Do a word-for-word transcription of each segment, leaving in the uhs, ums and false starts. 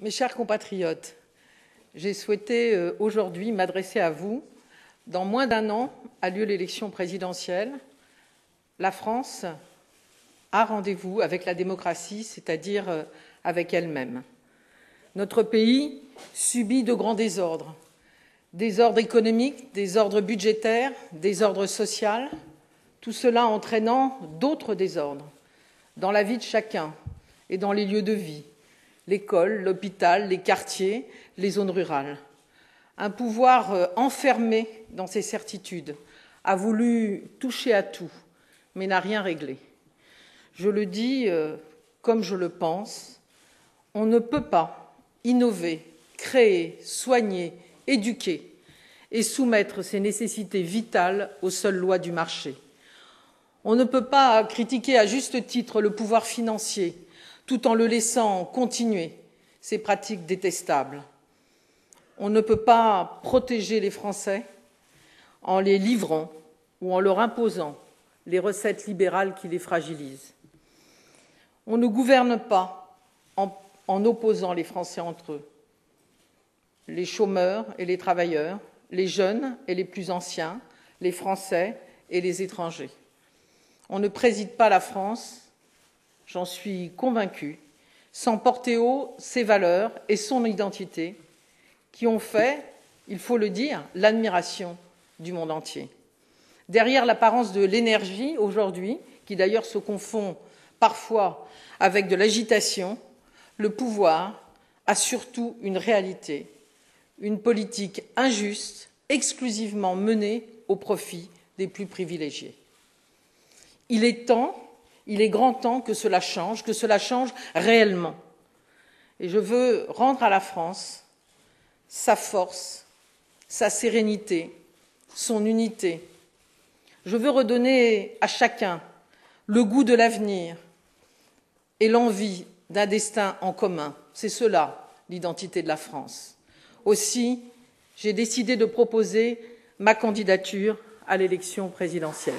Mes chers compatriotes, j'ai souhaité euh, aujourd'hui m'adresser à vous. Dans moins d'un an a lieu l'élection présidentielle. La France a rendez-vous avec la démocratie, c'est-à-dire euh, avec elle-même. Notre pays subit de grands désordres. Désordres économiques, désordres budgétaires, désordres sociaux, tout cela entraînant d'autres désordres dans la vie de chacun et dans les lieux de vie, l'école, l'hôpital, les quartiers, les zones rurales. Un pouvoir enfermé dans ses certitudes a voulu toucher à tout, mais n'a rien réglé. Je le dis euh, comme je le pense, on ne peut pas innover, créer, soigner, éduquer et soumettre ces nécessités vitales aux seules lois du marché. On ne peut pas critiquer à juste titre le pouvoir financier tout en le laissant continuer ses pratiques détestables. On ne peut pas protéger les Français en les livrant ou en leur imposant les recettes libérales qui les fragilisent. On ne gouverne pas en, en opposant les Français entre eux, les chômeurs et les travailleurs, les jeunes et les plus anciens, les Français et les étrangers. On ne préside pas la France, j'en suis convaincue, sans porter haut ses valeurs et son identité qui ont fait, il faut le dire, l'admiration du monde entier. Derrière l'apparence de l'énergie aujourd'hui, qui d'ailleurs se confond parfois avec de l'agitation, le pouvoir a surtout une réalité, une politique injuste, exclusivement menée au profit des plus privilégiés. Il est temps, il est grand temps que cela change, que cela change réellement. Et je veux rendre à la France sa force, sa sérénité, son unité. Je veux redonner à chacun le goût de l'avenir et l'envie d'un destin en commun. C'est cela, l'identité de la France. Aussi, j'ai décidé de proposer ma candidature à l'élection présidentielle.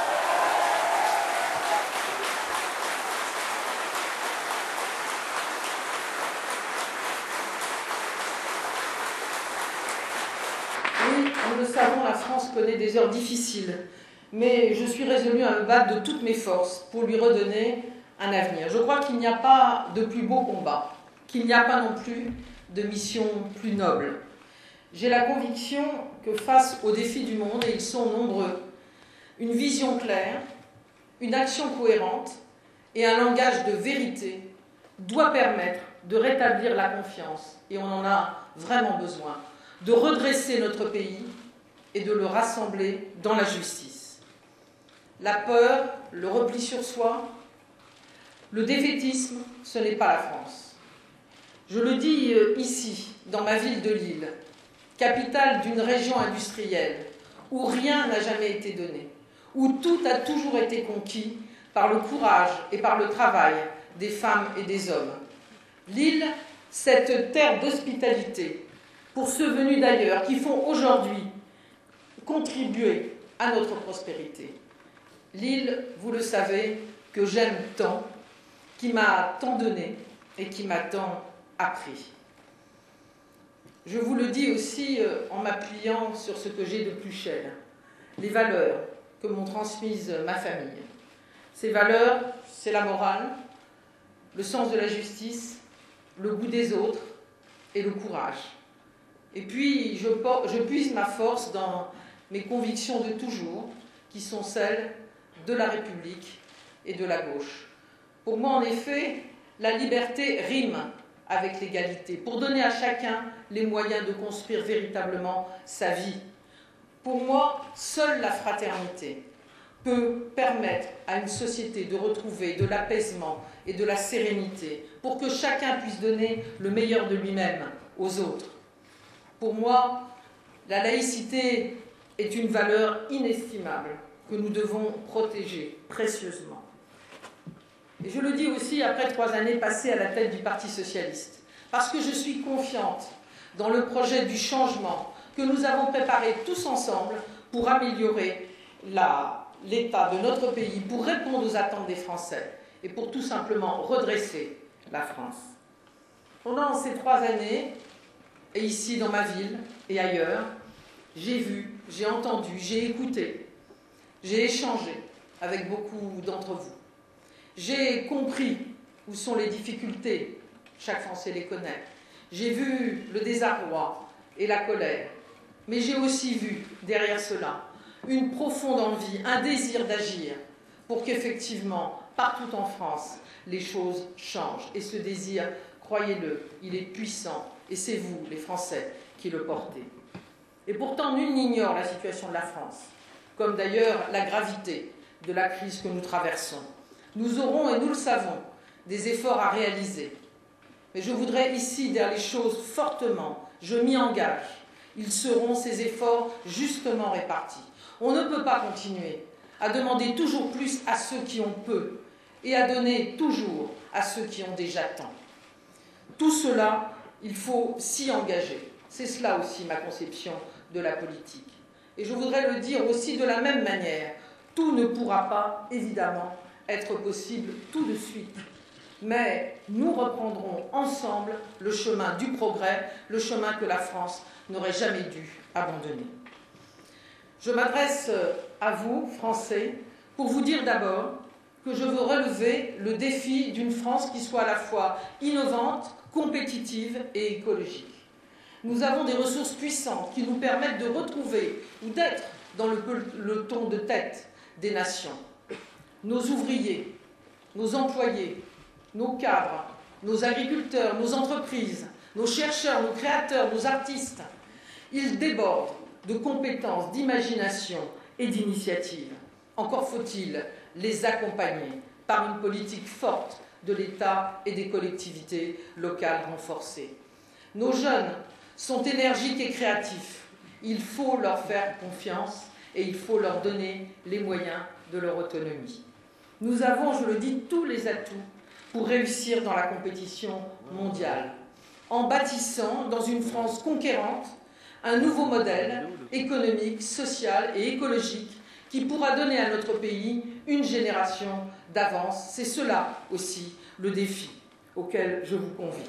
Oui, nous le savons, la France connaît des heures difficiles, mais je suis résolue à me battre de toutes mes forces pour lui redonner un avenir. Je crois qu'il n'y a pas de plus beau combat, qu'il n'y a pas non plus de mission plus noble. J'ai la conviction que face aux défis du monde, et ils sont nombreux, une vision claire, une action cohérente et un langage de vérité doit permettre de rétablir la confiance, et on en a vraiment besoin, de redresser notre pays et de le rassembler dans la justice. La peur, le repli sur soi, le défaitisme, ce n'est pas la France. Je le dis ici, dans ma ville de Lille, capitale d'une région industrielle où rien n'a jamais été donné, où tout a toujours été conquis par le courage et par le travail des femmes et des hommes. Lille, cette terre d'hospitalité pour ceux venus d'ailleurs qui font aujourd'hui contribuer à notre prospérité. Lille, vous le savez, que j'aime tant, qui m'a tant donné et qui m'a tant appris. Je vous le dis aussi en m'appuyant sur ce que j'ai de plus cher, les valeurs que m'ont transmises ma famille. Ces valeurs, c'est la morale, le sens de la justice, le goût des autres et le courage. Et puis, je, je puise ma force dans mes convictions de toujours, qui sont celles de la République et de la gauche. Pour moi, en effet, la liberté rime avec l'égalité, pour donner à chacun les moyens de construire véritablement sa vie. Pour moi, seule la fraternité peut permettre à une société de retrouver de l'apaisement et de la sérénité, pour que chacun puisse donner le meilleur de lui-même aux autres. Pour moi, la laïcité est une valeur inestimable que nous devons protéger précieusement. Et je le dis aussi après trois années passées à la tête du Parti socialiste, parce que je suis confiante dans le projet du changement que nous avons préparé tous ensemble pour améliorer l'état de notre pays, pour répondre aux attentes des Français et pour tout simplement redresser la France. Pendant ces trois années, et ici dans ma ville et ailleurs, j'ai vu, j'ai entendu, j'ai écouté, j'ai échangé avec beaucoup d'entre vous. J'ai compris où sont les difficultés, chaque Français les connaît. J'ai vu le désarroi et la colère, mais j'ai aussi vu derrière cela une profonde envie, un désir d'agir pour qu'effectivement, partout en France, les choses changent. Et ce désir, croyez-le, il est puissant, et c'est vous, les Français, qui le portez. Et pourtant, nul n'ignore la situation de la France, comme d'ailleurs la gravité de la crise que nous traversons. Nous aurons, et nous le savons, des efforts à réaliser. Mais je voudrais ici dire les choses fortement, je m'y engage. Ils seront, ces efforts, justement répartis. On ne peut pas continuer à demander toujours plus à ceux qui ont peu et à donner toujours à ceux qui ont déjà tant. Tout cela, il faut s'y engager. C'est cela aussi ma conception de la politique. Et je voudrais le dire aussi de la même manière. Tout ne pourra pas, évidemment, être possible tout de suite. Mais nous reprendrons ensemble le chemin du progrès, le chemin que la France n'aurait jamais dû abandonner. Je m'adresse à vous, Français, pour vous dire d'abord que je veux relever le défi d'une France qui soit à la fois innovante, compétitive et écologique. Nous avons des ressources puissantes qui nous permettent de retrouver ou d'être dans le peloton de tête des nations. Nos ouvriers, nos employés, nos cadres, nos agriculteurs, nos entreprises, nos chercheurs, nos créateurs, nos artistes, ils débordent de compétences, d'imagination et d'initiative. Encore faut-il les accompagner par une politique forte de l'État et des collectivités locales renforcées. Nos jeunes sont énergiques et créatifs. Il faut leur faire confiance et il faut leur donner les moyens de leur autonomie. Nous avons, je le dis, tous les atouts pour réussir dans la compétition mondiale, en bâtissant dans une France conquérante un nouveau modèle économique, social et écologique qui pourra donner à notre pays une génération d'avance. C'est cela aussi le défi auquel je vous convie.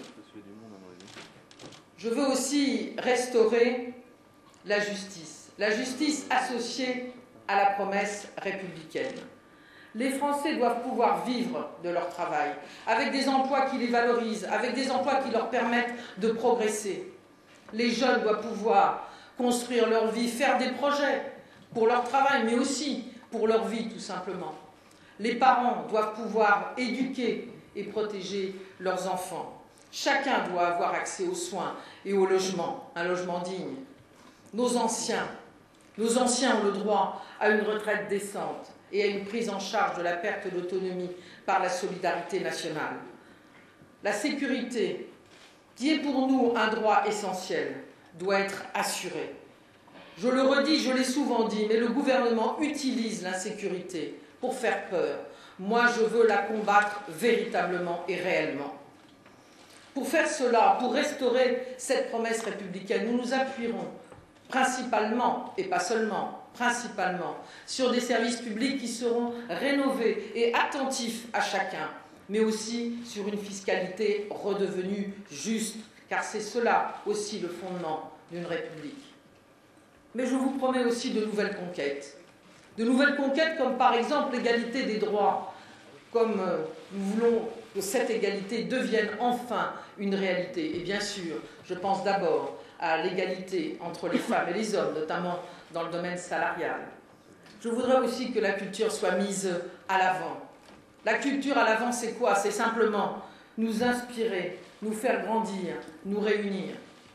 Je veux aussi restaurer la justice, la justice associée à la promesse républicaine. Les Français doivent pouvoir vivre de leur travail, avec des emplois qui les valorisent, avec des emplois qui leur permettent de progresser. Les jeunes doivent pouvoir construire leur vie, faire des projets pour leur travail, mais aussi pour leur vie, tout simplement. Les parents doivent pouvoir éduquer et protéger leurs enfants. Chacun doit avoir accès aux soins et au logement, un logement digne. Nos anciens, nos anciens ont le droit à une retraite décente et à une prise en charge de la perte d'autonomie par la solidarité nationale. La sécurité, qui est pour nous un droit essentiel, doit être assurée. Je le redis, je l'ai souvent dit, mais le gouvernement utilise l'insécurité pour faire peur. Moi, je veux la combattre véritablement et réellement. Pour faire cela, pour restaurer cette promesse républicaine, nous nous appuierons principalement, et pas seulement, principalement, sur des services publics qui seront rénovés et attentifs à chacun, mais aussi sur une fiscalité redevenue juste, car c'est cela aussi le fondement d'une république. Mais je vous promets aussi de nouvelles conquêtes. De nouvelles conquêtes comme par exemple l'égalité des droits, comme euh, nous voulons que cette égalité devienne enfin une réalité. Et bien sûr, je pense d'abord à l'égalité entre les femmes et les hommes, notamment dans le domaine salarial. Je voudrais aussi que la culture soit mise à l'avant. La culture à l'avant, c'est quoi? C'est simplement nous inspirer, nous faire grandir, nous réunir.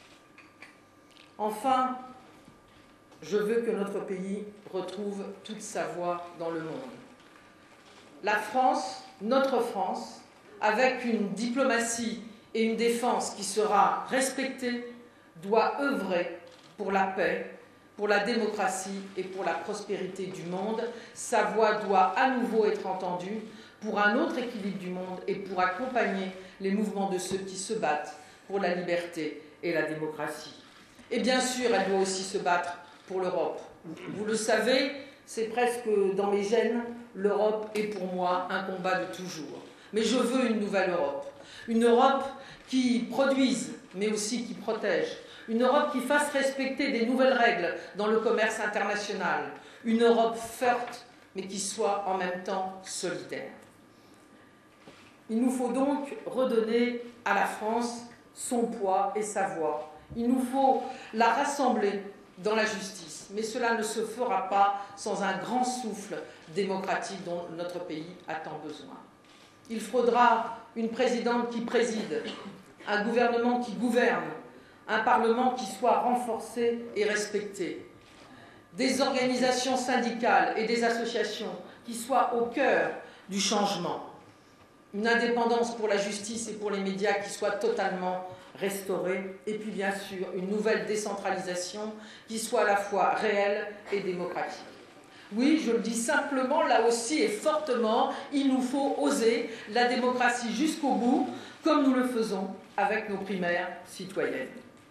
Enfin, je veux que notre pays retrouve toute sa voix dans le monde. La France, notre France, avec une diplomatie et une défense qui sera respectée, doit œuvrer pour la paix, pour la démocratie et pour la prospérité du monde. Sa voix doit à nouveau être entendue pour un autre équilibre du monde et pour accompagner les mouvements de ceux qui se battent pour la liberté et la démocratie. Et bien sûr, elle doit aussi se battre pour l'Europe. Vous le savez, c'est presque dans mes gènes, l'Europe est pour moi un combat de toujours. Mais je veux une nouvelle Europe. Une Europe qui qui produise, mais aussi qui protège. Une Europe qui fasse respecter des nouvelles règles dans le commerce international. Une Europe forte, mais qui soit en même temps solidaire. Il nous faut donc redonner à la France son poids et sa voix. Il nous faut la rassembler dans la justice. Mais cela ne se fera pas sans un grand souffle démocratique dont notre pays a tant besoin. Il faudra une présidente qui préside, un gouvernement qui gouverne, un Parlement qui soit renforcé et respecté, des organisations syndicales et des associations qui soient au cœur du changement, une indépendance pour la justice et pour les médias qui soit totalement restaurée, et puis bien sûr une nouvelle décentralisation qui soit à la fois réelle et démocratique. Oui, je le dis simplement, là aussi et fortement, il nous faut oser la démocratie jusqu'au bout, comme nous le faisons avec nos primaires citoyennes.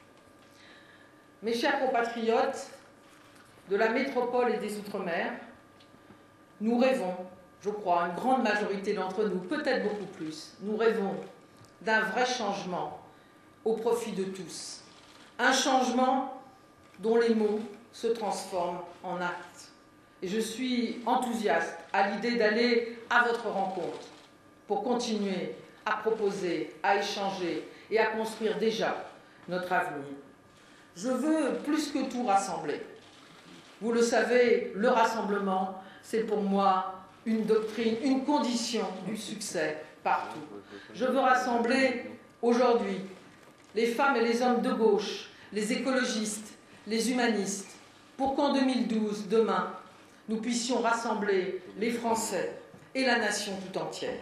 Mes chers compatriotes de la métropole et des Outre-mer, nous rêvons, je crois, une grande majorité d'entre nous, peut-être beaucoup plus, nous rêvons d'un vrai changement au profit de tous. Un changement dont les mots se transforment en actes. Et je suis enthousiaste à l'idée d'aller à votre rencontre pour continuer à proposer, à échanger et à construire déjà notre avenir. Je veux plus que tout rassembler. Vous le savez, le rassemblement, c'est pour moi une doctrine, une condition du succès partout. Je veux rassembler aujourd'hui les femmes et les hommes de gauche, les écologistes, les humanistes, pour qu'en deux mille douze, demain, nous puissions rassembler les Français et la nation tout entière.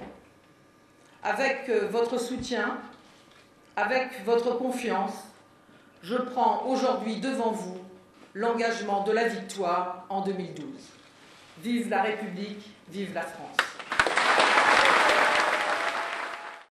Avec votre soutien, avec votre confiance, je prends aujourd'hui devant vous l'engagement de la victoire en deux mille douze. Vive la République, vive la France.